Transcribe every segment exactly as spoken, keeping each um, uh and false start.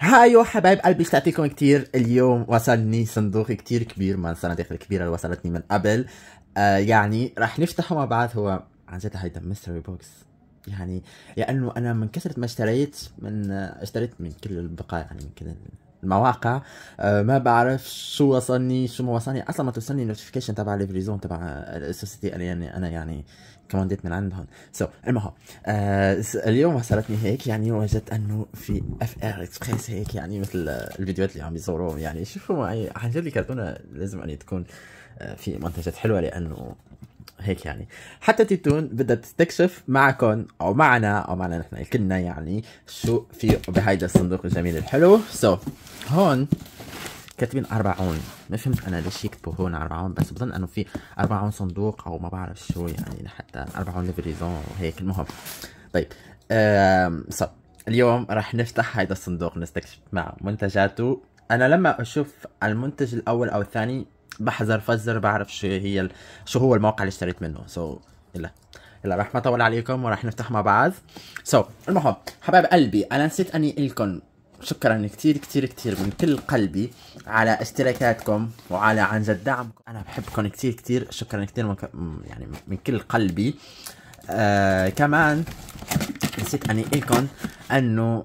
هايو حبايب قلبي، اشتقت لكم كتير. اليوم وصلني صندوق كتير كبير من الصناديق الكبيرة اللي وصلتني من قبل. آه يعني راح نفتحه مع بعض. هو عن جد هيدا ميستري بوكس، يعني لانه انا من كثرة ما اشتريت من آه اشتريت من كل البقايا، يعني من كل المواقع. آه ما بعرف شو وصلني شو ما وصلني. اصلا ما توصلني نوتيفيكيشن تبع الليفريزون تبع السوسيتي، يعني انا يعني كومانديت من عندهم. سو so, المهم آه اليوم وصلتني هيك، يعني وجدت انه في اف ار اكسبريس هيك، يعني مثل الفيديوهات اللي عم بيصوروهم. يعني شوفوا معي عن جد الكرتونه لازم ان تكون آه في منتجات حلوه، لانه هيك يعني حتى تيتون بدها تستكشف معكم او معنا او معنا نحن كلنا، يعني شو في بهيدا الصندوق الجميل الحلو. سو so, هون كاتبين أربعون. ما فهمت أنا ليش يكتبوا هون أربعون، بس بظن إنه في أربعون صندوق أو ما بعرف شو، يعني لحتى أربعون ليفريزون وهيك. المهم طيب آم صح، اليوم راح نفتح هيدا الصندوق نستكشف مع منتجاته. أنا لما أشوف المنتج الأول أو الثاني بحذر فزر، بعرف شو هي ال... شو هو الموقع اللي اشتريت منه. سو so, يلا يلا راح ما اطول عليكم وراح نفتح مع بعض. سو so, المهم حبايب قلبي، انا نسيت اني لكم شكرا كتير كتير كتير من كل قلبي على اشتراكاتكم وعلى عن جد دعمكم. انا بحبكم كتير كتير، شكرا كتير من يعني من كل قلبي. آه كمان نسيت اني لكم انه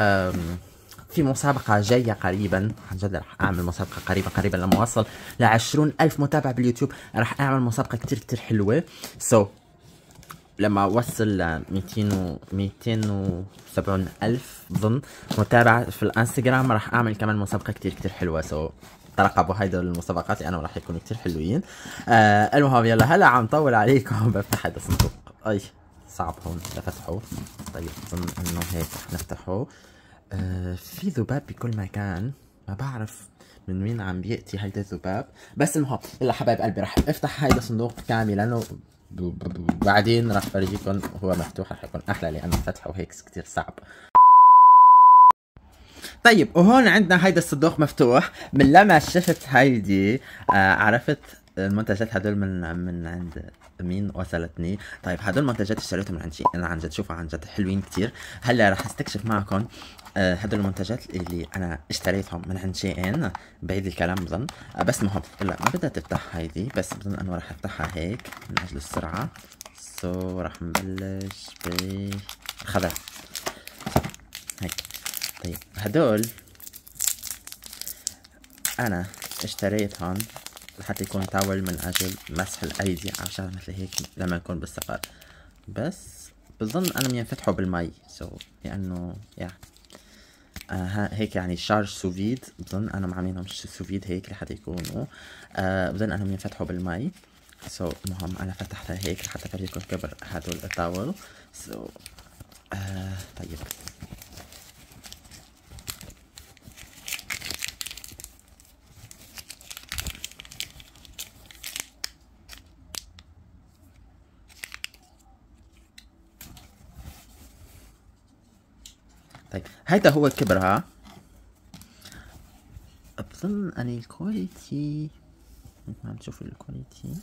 في مسابقة جاية قريبا. عن جد رح اعمل مسابقة قريبا قريبا لما اوصل لعشرون الف متابع باليوتيوب. رح اعمل مسابقة كتير كتير حلوة. سو so, لما اوصل ل مئتين و مئتين وسبعين الف بظن متابع في الانستغرام، راح اعمل كمان مسابقه كتير كتير حلوه. سو ترقبوا هيدا المسابقات لانه راح يكونوا كتير حلوين. آه المهم يلا هلا عم طول عليكم بفتح هيدا الصندوق. اي صعب هون لفتحه. طيب بظن انه هيك رح نفتحه. آه في ذباب بكل مكان، ما بعرف من وين عم بيأتي هيدا الذباب، بس المهم يلا حبايب قلبي راح افتح هيدا الصندوق كاملا وبعدين راح فرجيكم هو مفتوح، راح يكون احلى لانه فتحه هيك كتير صعب. طيب وهون عندنا هيدا الصندوق مفتوح. من لما شفت هيدي آه عرفت المنتجات هدول من من عند مين وصلتني. طيب هدول المنتجات اشتريتهم من عند شيء انا عن جد شوفوا عن جد حلوين كتير. هلا راح استكشف معكم آه هدول المنتجات اللي انا اشتريتهم من عند شيئين. بعيد الكلام بظن آه بس المهم لا ما بدها تفتح هيدي، بس بظن انه راح افتحها هيك من اجل السرعه. سو راح نبلش بالخضر هيك. طيب هدول انا اشتريتهم لحتى يكون تاول من اجل مسح الايدي عشان مثل هيك لما نكون بالسفر، بس بظن انهم ينفتحوا بالمي. سو so, لانه يا آه هيك يعني شارج سوفيد، بظن انا عاملينهم سوفيد هيك لحتى يكونوا آه بظن انهم ينفتحوا بالمي. سو so, المهم انا فتحتها هيك لحتى افرجيكم كبر هدول التاول. سو so, آه طيب طيب هيدا هو كبرها. بظن اني الكواليتي مثل ما عم تشوفوا الكواليتي.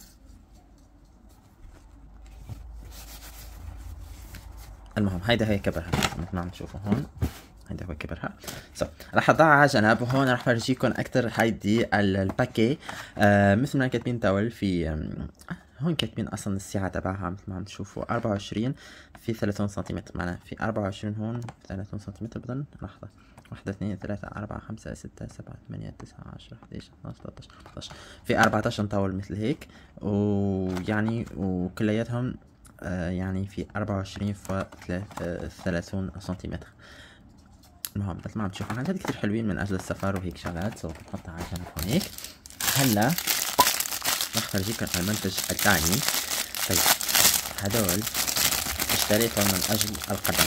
المهم هيدا هي كبرها مثل ما عم تشوفوا هون. هيدا هو كبرها. سو so, رح اضعها على جنب، وهون رح فرجيكم اكثر هيدي الباكي. آه مثل ما كاتبين تاول في آه هون كاتبين اصلا السعه تبعها مثل ما عم تشوفوا أربعة وعشرين في ثلاثين سنتيمتر. معناها في أربعة وعشرين هون ثلاثين سنتيمتر بظن. لحظه واحد اثنين ثلاثة أربعة خمسة ستة سبعة ثمانية تسعة عشرة حداشر اثناش ثلاثة عشر أربعة عشر في أربعة عشر طاول مثل هيك، ويعني وكلياتهم آه يعني في أربعة وعشرين في ثلاثين سنتيمتر. المهم مثل ما عم تشوفوا عن جد كتير حلوين من اجل السفر وهيك شغلات. سو بنحطها على جنب هونيك. هلا رح فرجيكم المنتج الثاني. طيب هدول اشتريتهم من اجل القدم.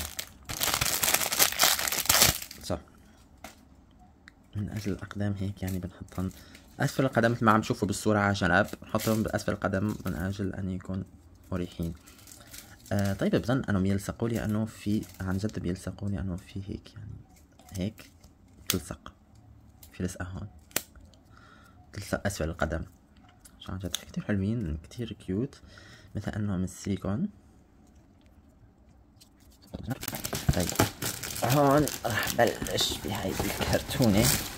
صح من اجل الاقدام هيك، يعني بنحطهم اسفل القدم مثل ما عم تشوفوا بالصورة على جنب. بنحطهم باسفل القدم من اجل ان يكون مريحين. آه طيب بظن انهم يلصقوا لي، انه في عن جد بيلصقوا لي، انه في هيك يعني هيك تلصق في لصقة هون تلصق اسفل القدم. عشان جد كتير حلوين كتير كيوت مثل انهم السيليكون. طيب هون راح بلش بهاي الكرتونة.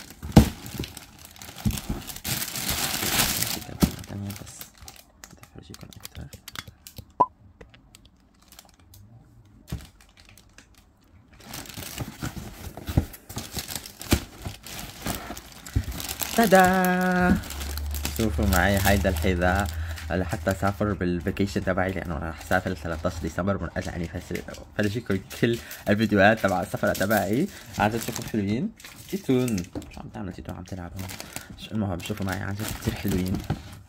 بس بدي افرجيكم اكثر. تادا، شوفوا معي هيدا الحذاء لحتى اسافر بالفيكيشن تبعي، لانه راح اسافر ثلاثة عشر ديسمبر من اجل اني فرجيكم كل الفيديوهات تبع السفره تبعي. عن جد شوفوا حلوين. تيتون شو عم تعمل؟ تيتون عم تلعب هون. المهم شوفوا معي عن جد كثير حلوين.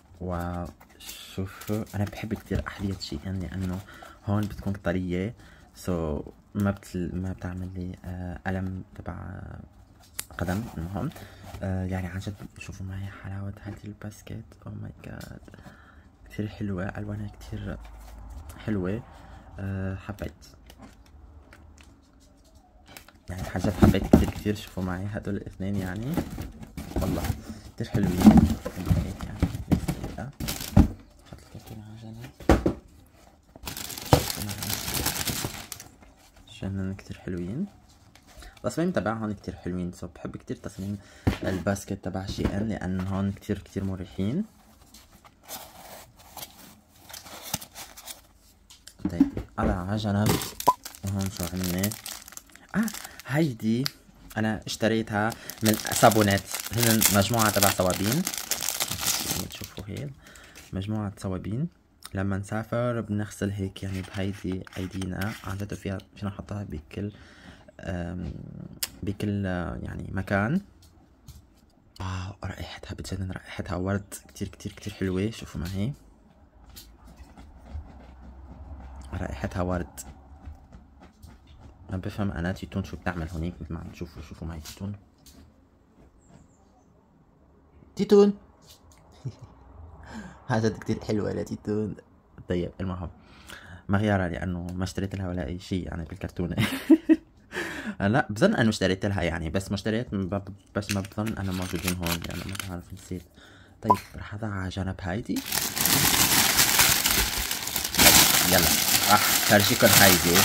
وشوفوا انا بحب كثير احذية شي ان لانه هون بتكون طريه، سو so ما بتل... ما بتعمل لي آه الم تبع قدم. المهم آه يعني عن جد شوفوا معي حلاوة هذه الباسكت. او ماي جاد كثير حلوة، الوانها كثير حلوة. آه حبيت يعني عن جد حبيت كثير كثير. شوفوا معي هدول الاثنين يعني والله كثير حلوين. هيك يعني حط الكرتونة على جنب. عشان كثير حلوين. التصميم تبعهم كتير حلوين. سو بحب كتير تصميم الباسكت تبع شي ان لان هون كتير كتير مريحين. طيب على على جنب. وهون شو عندنا؟ اه هيدي انا اشتريتها من صابونات. هن مجموعة تبع صوابين. تشوفوا هيك مجموعة صوابين. لما نسافر بنغسل هيك يعني بهيدي ايدينا. عن جد فيها فينا نحطها بكل بكل يعني مكان. واو رائحتها بتجنن، رائحتها ورد كتير كتير كتير حلوة. شوفوا معي رائحتها ورد. ما بفهم انا تيتون شو بتعمل هونيك مثل ما عم تشوفوا. شوفوا معي تيتون تيتون هذا كتير حلوة لتيتون. طيب المهم مغيرة لانه ما اشتريت لها ولا اي شيء يعني بالكرتونة. لا بظن انه اشتريت لها يعني، بس ما اشتريت بس ما بظن انا موجودين هون لانه ما بعرف نسيت. طيب رح اضعها على جنب هايدي. يلا راح فرجيكم هايدي.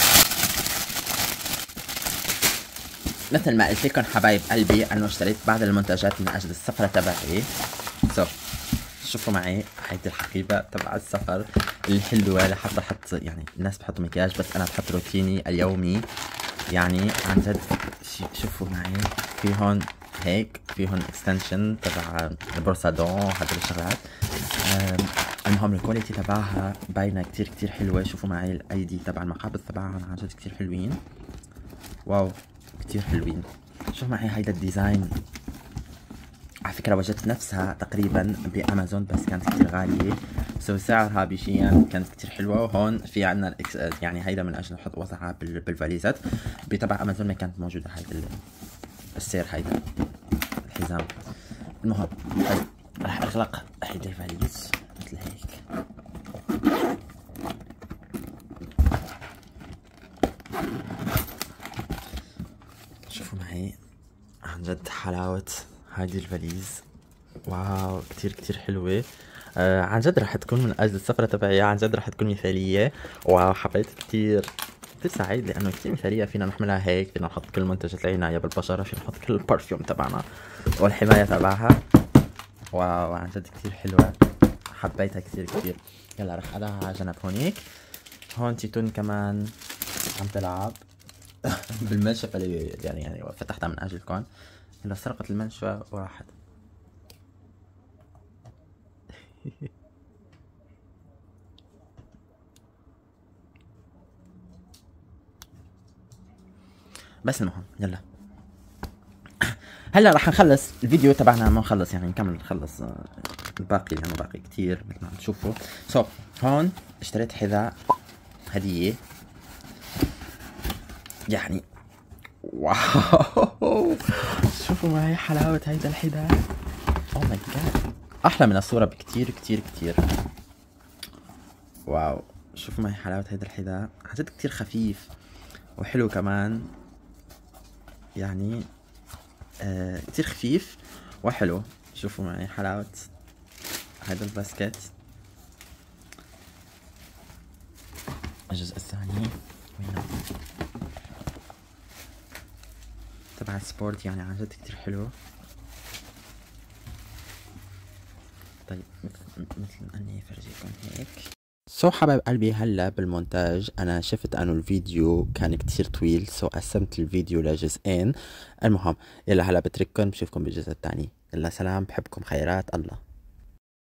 مثل ما قلت لكم حبايب قلبي انه اشتريت بعض المنتجات من اجل السفرة تبعي. سو شوفوا معي هيدي الحقيبة تبع السفر الحلوة لحتى احط يعني الناس بحطوا مكياج بس انا بحط روتيني اليومي يعني عن جد. شوفوا معي في هون هيك في هون اكستنشن تبع بروسادون هدول الشغلات. المهم الكواليتي تبعها باينه كتير كتير حلوه. شوفوا معي الايدي تبع المقابض تبعهم عن جد كتير حلوين. واو كتير حلوين. شوفوا معي هيدا الديزاين. على فكره وجدت نفسها تقريبا بامازون بس كانت كتير غاليه. سو سعرها بشيء كانت كتير حلوه. وهون في عنا يعني هيدا من اجل نحط وضعها بالفاليزات. بتبع امازون ما كانت موجوده هيدا السعر هيدا الحزام. المهم طيب راح اغلق هيدا الفاليز مثل هيك. شوفوا معي عن جد حلاوه هيدي الفاليز. واو كتير كتير حلوة. آه عن جد رح تكون من اجل السفرة تبعي. عن جد رح تكون مثالية. وحبيت كتير كتير سعيد لانه كتير مثالية. فينا نحملها هيك، فينا نحط كل منتجات العناية بالبشرة، فينا نحط كل البرفيوم تبعنا والحماية تبعها. واو عن جد كتير حلوة، حبيتها كتير كتير. يلا رح اضعها على جنب هونيك. هون تيتون كمان عم تلعب بالمنشفة اللي يعني يعني فتحتها من اجلكم. هلا سرقت المنشفة وراحت. بس المهم يلا هلا رح نخلص الفيديو تبعنا. ما نخلص يعني نكمل نخلص الباقي لانه باقي كتير مثل ما عم تشوفوا. سو so, هون اشتريت حذاء هدية يعني. واو شوفوا معي حلاوة هيدا الحذاء. اوه ماي جاد احلى من الصورة بكتير كتير كتير. واو شوفوا معي حلاوة هيدا الحذاء. عن جد كتير خفيف وحلو كمان يعني. آه كتير خفيف وحلو. شوفوا معي حلاوة هيدا الباسكت. الجزء الثاني وينه؟ تبع السبورت يعني عن جد كتير حلو. طيب مثل مثل اني فرجيكم هيك. سو so, حبايب قلبي هلا بالمونتاج انا شفت انه الفيديو كان كتير طويل، سو so, قسمت الفيديو لجزئين. المهم يلا هلا بترككم، بشوفكم بالجزء الثاني. يلا سلام، بحبكم، خيرات الله.